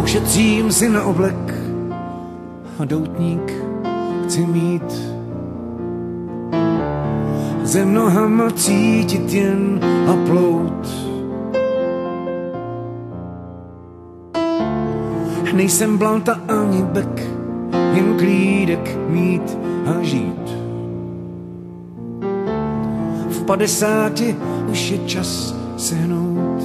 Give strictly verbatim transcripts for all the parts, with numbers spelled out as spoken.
Šetřím si na oblek a doutník chci mít. Zem nohama cítit jen a plout. Nejsem blanta ani bek, jen klídek mít a žít. V padesáti už je čas sehnout.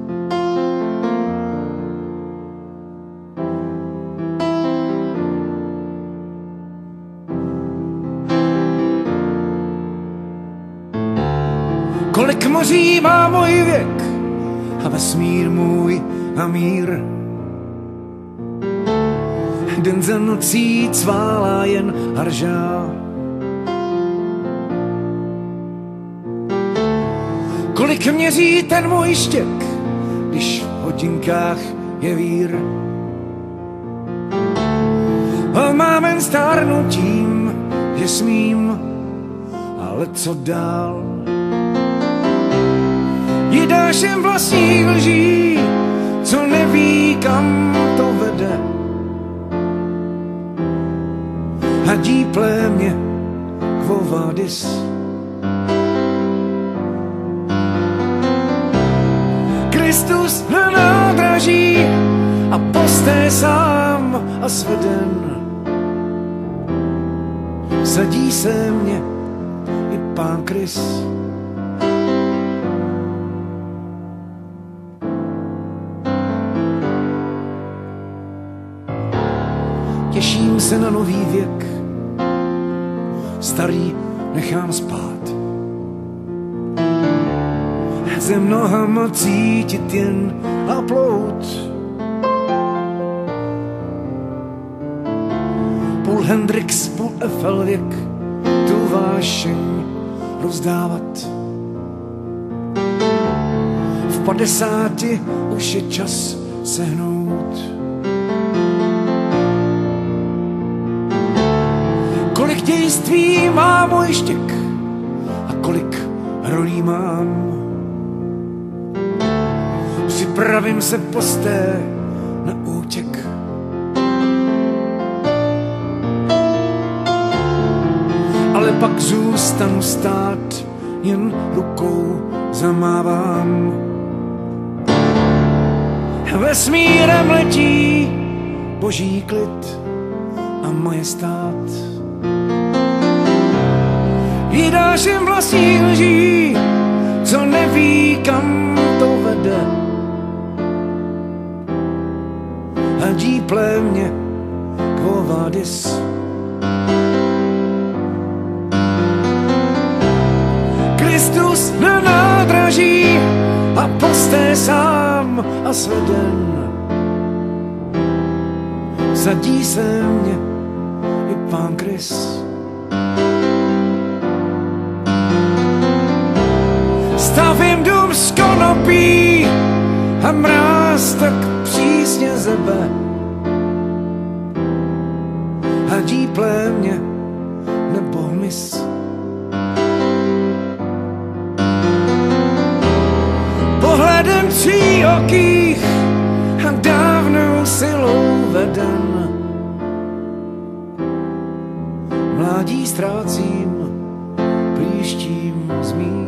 Kolik moří má můj věk a vesmír můj a mír. Den za nocí cválá jen a ržá. Kolik měří ten můj štěk, když v hodinkách je vír. A mám jen stárnutím, že smím, ale co dál? Jídáš jen vlastních lží, co neví, kam to vede. Hadí plémě Quo vadis. Kristus na nádraží a posté sám a sveden. Sadí se mě i pán Krist. Těším se na nový věk, starý nechám spát. Zem nohama cítit jen a plout. Půl Hendrix, půl Eiffel věk, tu vášeň rozdávat. V padesáti už je čas sehnout. Kolik dějství má můj štěk a kolik rolí mám. Připravím se posté na útěk. Ale pak zůstanu stát, jen rukou zamávám. Vesmírem letí boží klid a majestát. Jídáš jen vlastní lží, co neví, kam to vede. Hadí plémě Quo vadis. Kristus na nádraží a posté sám a sveden. Sadí se mě i pán Krist. Stavím dům z konopí a mráz tak přísně zebe. Hadí plémě nebo hmyz. Pohledem tří okých a dávnou silou veden. Mládí ztrácím, příštím zmín.